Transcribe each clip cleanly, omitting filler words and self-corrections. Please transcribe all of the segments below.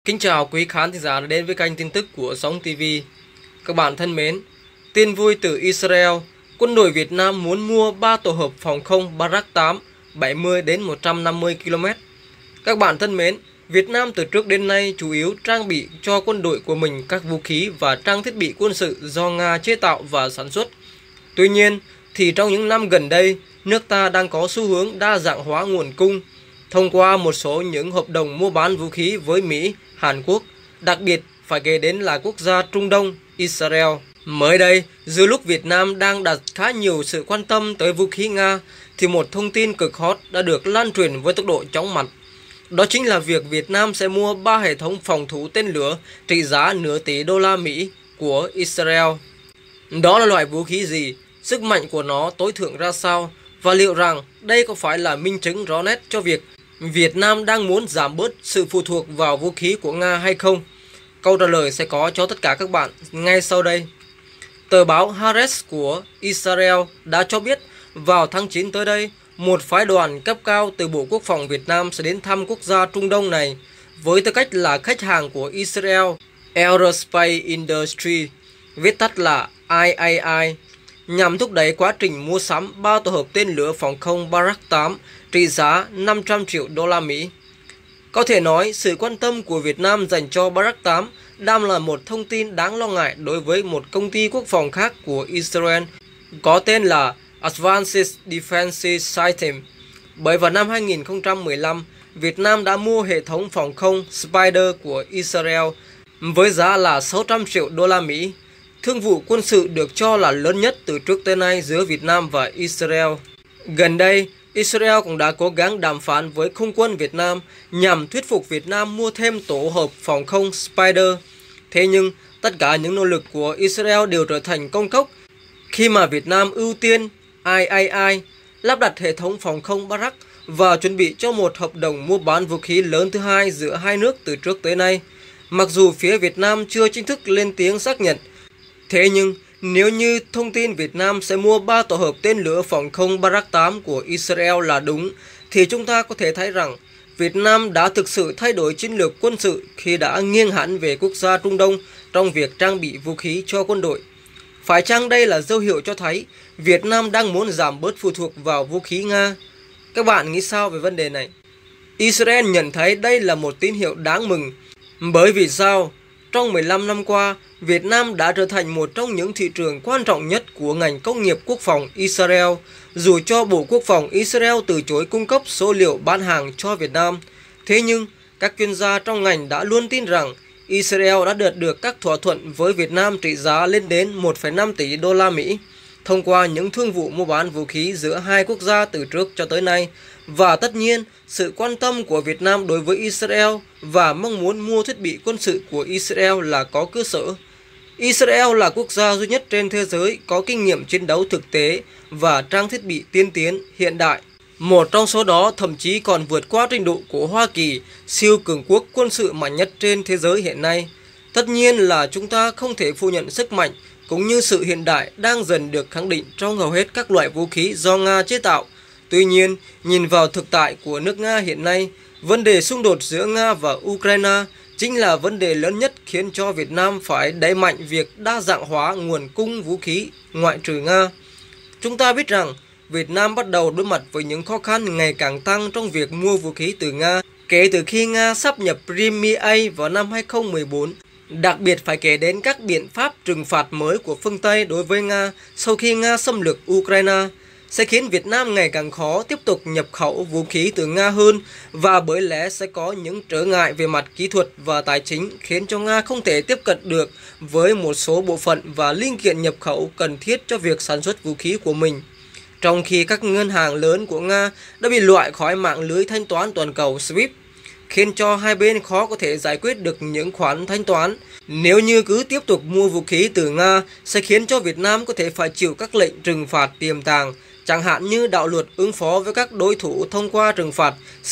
Kính chào quý khán thính giả đã đến với kênh tin tức của Sống TV. Các bạn thân mến, tin vui từ Israel, quân đội Việt Nam muốn mua 3 tổ hợp phòng không Barak 8 70 đến 150 km. Các bạn thân mến, Việt Nam từ trước đến nay chủ yếu trang bị cho quân đội của mình các vũ khí và trang thiết bị quân sự do Nga chế tạo và sản xuất. Tuy nhiên, thì trong những năm gần đây, nước ta đang có xu hướng đa dạng hóa nguồn cung thông qua một số những hợp đồng mua bán vũ khí với Mỹ, Hàn Quốc, đặc biệt phải kể đến là quốc gia Trung Đông, Israel. Mới đây, giữa lúc Việt Nam đang đặt khá nhiều sự quan tâm tới vũ khí Nga, thì một thông tin cực hot đã được lan truyền với tốc độ chóng mặt. Đó chính là việc Việt Nam sẽ mua 3 hệ thống phòng thủ tên lửa trị giá nửa tỷ đô la Mỹ của Israel. Đó là loại vũ khí gì? Sức mạnh của nó tối thượng ra sao? Và liệu rằng đây có phải là minh chứng rõ nét cho việc Việt Nam đang muốn giảm bớt sự phụ thuộc vào vũ khí của Nga hay không? Câu trả lời sẽ có cho tất cả các bạn ngay sau đây. Tờ báo Haaretz của Israel đã cho biết vào tháng 9 tới đây, một phái đoàn cấp cao từ Bộ Quốc phòng Việt Nam sẽ đến thăm quốc gia Trung Đông này với tư cách là khách hàng của Israel Aerospace Industry, viết tắt là IAI, nhằm thúc đẩy quá trình mua sắm 3 tổ hợp tên lửa phòng không Barak 8 trị giá 500 triệu đô la Mỹ. Có thể nói, sự quan tâm của Việt Nam dành cho Barak 8 đang là một thông tin đáng lo ngại đối với một công ty quốc phòng khác của Israel có tên là Advanced Defense Systems. Bởi vào năm 2015, Việt Nam đã mua hệ thống phòng không Spider của Israel với giá là 600 triệu đô la Mỹ. Thương vụ quân sự được cho là lớn nhất từ trước tới nay giữa Việt Nam và Israel. Gần đây, Israel cũng đã cố gắng đàm phán với Không quân Việt Nam nhằm thuyết phục Việt Nam mua thêm tổ hợp phòng không Spider. Thế nhưng, tất cả những nỗ lực của Israel đều trở thành công cốc khi mà Việt Nam ưu tiên IAI lắp đặt hệ thống phòng không Barak và chuẩn bị cho một hợp đồng mua bán vũ khí lớn thứ hai giữa hai nước từ trước tới nay. Mặc dù phía Việt Nam chưa chính thức lên tiếng xác nhận, thế nhưng nếu như thông tin Việt Nam sẽ mua 3 tổ hợp tên lửa phòng không Barak 8 của Israel là đúng, thì chúng ta có thể thấy rằng Việt Nam đã thực sự thay đổi chiến lược quân sự khi đã nghiêng hẳn về quốc gia Trung Đông trong việc trang bị vũ khí cho quân đội. Phải chăng đây là dấu hiệu cho thấy Việt Nam đang muốn giảm bớt phụ thuộc vào vũ khí Nga? Các bạn nghĩ sao về vấn đề này? Israel nhận thấy đây là một tín hiệu đáng mừng. Bởi vì sao? Trong 15 năm qua, Việt Nam đã trở thành một trong những thị trường quan trọng nhất của ngành công nghiệp quốc phòng Israel, dù cho Bộ Quốc phòng Israel từ chối cung cấp số liệu bán hàng cho Việt Nam. Thế nhưng, các chuyên gia trong ngành đã luôn tin rằng Israel đã đạt được các thỏa thuận với Việt Nam trị giá lên đến 1,5 tỷ đô la Mỹ thông qua những thương vụ mua bán vũ khí giữa hai quốc gia từ trước cho tới nay. Và tất nhiên, sự quan tâm của Việt Nam đối với Israel và mong muốn mua thiết bị quân sự của Israel là có cơ sở. Israel là quốc gia duy nhất trên thế giới có kinh nghiệm chiến đấu thực tế và trang thiết bị tiên tiến hiện đại. Một trong số đó thậm chí còn vượt qua trình độ của Hoa Kỳ, siêu cường quốc quân sự mạnh nhất trên thế giới hiện nay. Tất nhiên là chúng ta không thể phủ nhận sức mạnh cũng như sự hiện đại đang dần được khẳng định trong hầu hết các loại vũ khí do Nga chế tạo. Tuy nhiên, nhìn vào thực tại của nước Nga hiện nay, vấn đề xung đột giữa Nga và Ukraine chính là vấn đề lớn nhất khiến cho Việt Nam phải đẩy mạnh việc đa dạng hóa nguồn cung vũ khí ngoại trừ Nga. Chúng ta biết rằng Việt Nam bắt đầu đối mặt với những khó khăn ngày càng tăng trong việc mua vũ khí từ Nga kể từ khi Nga sáp nhập Crimea vào năm 2014. Đặc biệt phải kể đến các biện pháp trừng phạt mới của phương Tây đối với Nga sau khi Nga xâm lược Ukraine sẽ khiến Việt Nam ngày càng khó tiếp tục nhập khẩu vũ khí từ Nga hơn, và bởi lẽ sẽ có những trở ngại về mặt kỹ thuật và tài chính khiến cho Nga không thể tiếp cận được với một số bộ phận và linh kiện nhập khẩu cần thiết cho việc sản xuất vũ khí của mình. Trong khi các ngân hàng lớn của Nga đã bị loại khỏi mạng lưới thanh toán toàn cầu SWIFT, khiến cho hai bên khó có thể giải quyết được những khoản thanh toán. Nếu như cứ tiếp tục mua vũ khí từ Nga sẽ khiến cho Việt Nam có thể phải chịu các lệnh trừng phạt tiềm tàng, chẳng hạn như đạo luật ứng phó với các đối thủ thông qua trừng phạt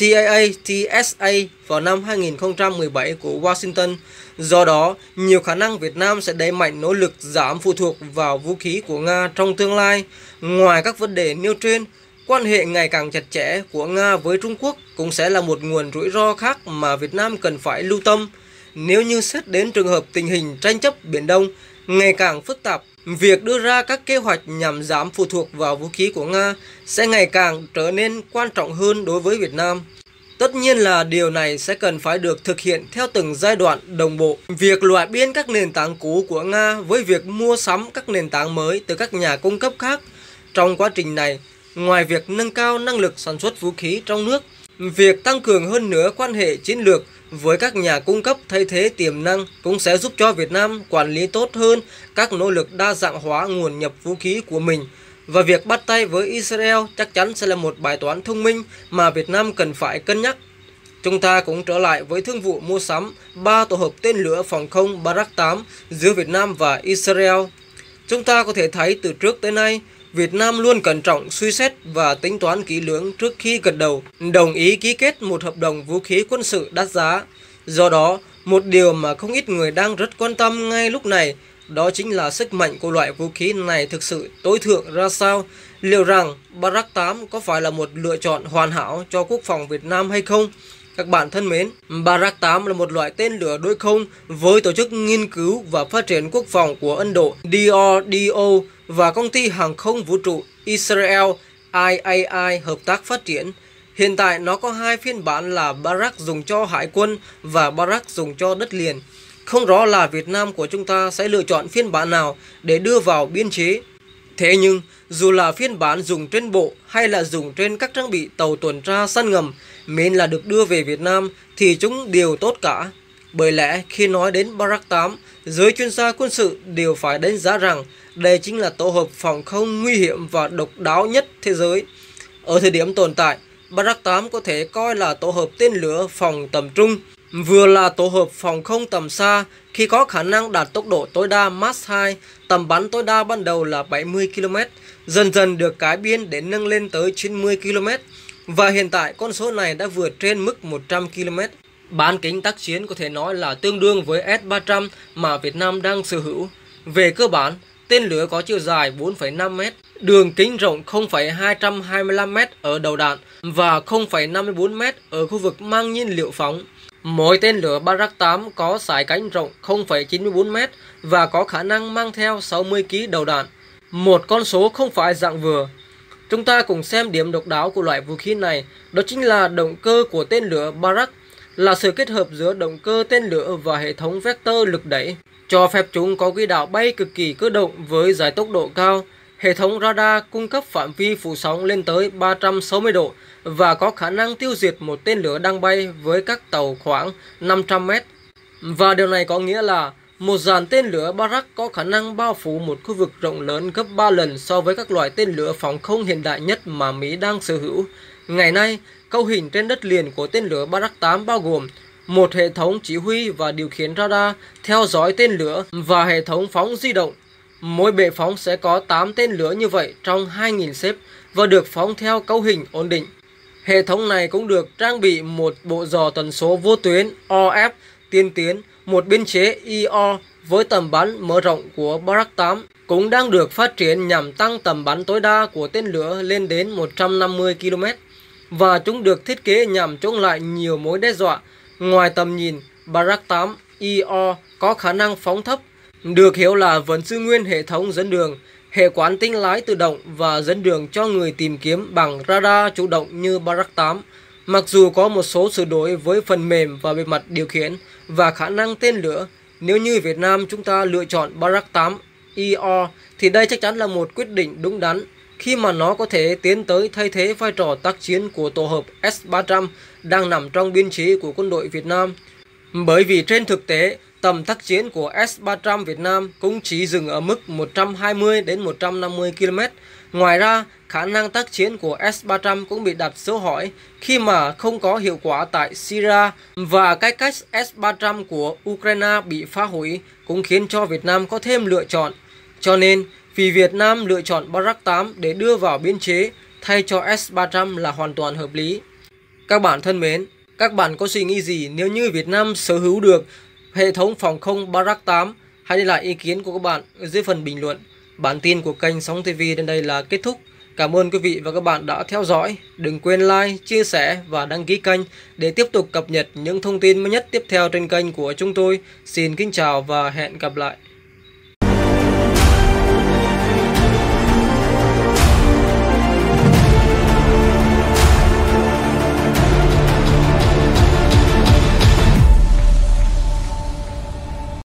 CAA-TSA vào năm 2017 của Washington. Do đó, nhiều khả năng Việt Nam sẽ đẩy mạnh nỗ lực giảm phụ thuộc vào vũ khí của Nga trong tương lai. Ngoài các vấn đề nêu trên, quan hệ ngày càng chặt chẽ của Nga với Trung Quốc cũng sẽ là một nguồn rủi ro khác mà Việt Nam cần phải lưu tâm. nếu như xét đến trường hợp tình hình tranh chấp Biển Đông ngày càng phức tạp, việc đưa ra các kế hoạch nhằm giảm phụ thuộc vào vũ khí của Nga sẽ ngày càng trở nên quan trọng hơn đối với Việt Nam. Tất nhiên là điều này sẽ cần phải được thực hiện theo từng giai đoạn đồng bộ. Việc loại biên các nền tảng cũ của Nga với việc mua sắm các nền tảng mới từ các nhà cung cấp khác. Trong quá trình này, ngoài việc nâng cao năng lực sản xuất vũ khí trong nước, việc tăng cường hơn nữa quan hệ chiến lược với các nhà cung cấp thay thế tiềm năng cũng sẽ giúp cho Việt Nam quản lý tốt hơn các nỗ lực đa dạng hóa nguồn nhập vũ khí của mình. Và việc bắt tay với Israel chắc chắn sẽ là một bài toán thông minh mà Việt Nam cần phải cân nhắc. Chúng ta cũng trở lại với thương vụ mua sắm 3 tổ hợp tên lửa phòng không Barak 8 giữa Việt Nam và Israel. Chúng ta có thể thấy từ trước tới nay, Việt Nam luôn cẩn trọng suy xét và tính toán kỹ lưỡng trước khi gật đầu, đồng ý ký kết một hợp đồng vũ khí quân sự đắt giá. Do đó, một điều mà không ít người đang rất quan tâm ngay lúc này, đó chính là sức mạnh của loại vũ khí này thực sự tối thượng ra sao. Liệu rằng Barak 8 có phải là một lựa chọn hoàn hảo cho quốc phòng Việt Nam hay không? Các bạn thân mến, Barak 8 là một loại tên lửa đối không với Tổ chức Nghiên cứu và Phát triển Quốc phòng của Ấn Độ DRDO và Công ty Hàng không Vũ trụ Israel IAI hợp tác phát triển. Hiện tại nó có hai phiên bản là Barak dùng cho hải quân và Barak dùng cho đất liền. Không rõ là Việt Nam của chúng ta sẽ lựa chọn phiên bản nào để đưa vào biên chế. Thế nhưng, dù là phiên bản dùng trên bộ hay là dùng trên các trang bị tàu tuần tra săn ngầm, miễn là được đưa về Việt Nam thì chúng đều tốt cả. Bởi lẽ khi nói đến Barak 8, giới chuyên gia quân sự đều phải đánh giá rằng đây chính là tổ hợp phòng không nguy hiểm và độc đáo nhất thế giới. Ở thời điểm tồn tại, Barak 8 có thể coi là tổ hợp tên lửa phòng tầm trung, vừa là tổ hợp phòng không tầm xa khi có khả năng đạt tốc độ tối đa Mach 2, tầm bắn tối đa ban đầu là 70 km, dần dần được cải biên để nâng lên tới 90 km, và hiện tại con số này đã vượt trên mức 100 km. Bán kính tác chiến có thể nói là tương đương với S-300 mà Việt Nam đang sở hữu. Về cơ bản, tên lửa có chiều dài 4,5 m, đường kính rộng 0,225 m ở đầu đạn và 0,54 m ở khu vực mang nhiên liệu phóng. Mỗi tên lửa Barak 8 có sải cánh rộng 0,94 m và có khả năng mang theo 60 kg đầu đạn, một con số không phải dạng vừa. Chúng ta cùng xem điểm độc đáo của loại vũ khí này, đó chính là động cơ của tên lửa Barak, là sự kết hợp giữa động cơ tên lửa và hệ thống vector lực đẩy, cho phép chúng có quỹ đạo bay cực kỳ cơ động với giải tốc độ cao. Hệ thống radar cung cấp phạm vi phủ sóng lên tới 360 độ và có khả năng tiêu diệt một tên lửa đang bay với các tàu khoảng 500 m. Và điều này có nghĩa là một dàn tên lửa Barak có khả năng bao phủ một khu vực rộng lớn gấp 3 lần so với các loại tên lửa phòng không hiện đại nhất mà Mỹ đang sở hữu. Ngày nay, cấu hình trên đất liền của tên lửa Barak 8 bao gồm một hệ thống chỉ huy và điều khiển radar, theo dõi tên lửa và hệ thống phóng di động. Mỗi bệ phóng sẽ có 8 tên lửa như vậy trong 2.000 xếp và được phóng theo cấu hình ổn định. Hệ thống này cũng được trang bị một bộ dò tần số vô tuyến OF tiên tiến, một biên chế IO với tầm bắn mở rộng của Barak 8 cũng đang được phát triển nhằm tăng tầm bắn tối đa của tên lửa lên đến 150 km, và chúng được thiết kế nhằm chống lại nhiều mối đe dọa. Ngoài tầm nhìn, Barak 8 IO có khả năng phóng thấp, được hiểu là vẫn giữ nguyên hệ thống dẫn đường, hệ quán tính lái tự động và dẫn đường cho người tìm kiếm bằng radar chủ động như Barak 8. Mặc dù có một số sửa đổi với phần mềm và bề mặt điều khiển và khả năng tên lửa, nếu như Việt Nam chúng ta lựa chọn Barak 8 IO thì đây chắc chắn là một quyết định đúng đắn, khi mà nó có thể tiến tới thay thế vai trò tác chiến của tổ hợp S-300 đang nằm trong biên chế của quân đội Việt Nam. Bởi vì trên thực tế, tầm tác chiến của S-300 Việt Nam cũng chỉ dừng ở mức 120 đến 150 km. Ngoài ra, khả năng tác chiến của S-300 cũng bị đặt dấu hỏi khi mà không có hiệu quả tại Syria, và cái cách S-300 của Ukraine bị phá hủy cũng khiến cho Việt Nam có thêm lựa chọn. Cho nên, vì Việt Nam lựa chọn Barak 8 để đưa vào biên chế thay cho S-300 là hoàn toàn hợp lý. Các bạn thân mến, các bạn có suy nghĩ gì nếu như Việt Nam sở hữu được hệ thống phòng không Barak 8? Hãy để lại ý kiến của các bạn ở dưới phần bình luận. Bản tin của kênh Sóng TV đến đây là kết thúc. Cảm ơn quý vị và các bạn đã theo dõi. Đừng quên like, chia sẻ và đăng ký kênh để tiếp tục cập nhật những thông tin mới nhất tiếp theo trên kênh của chúng tôi. Xin kính chào và hẹn gặp lại.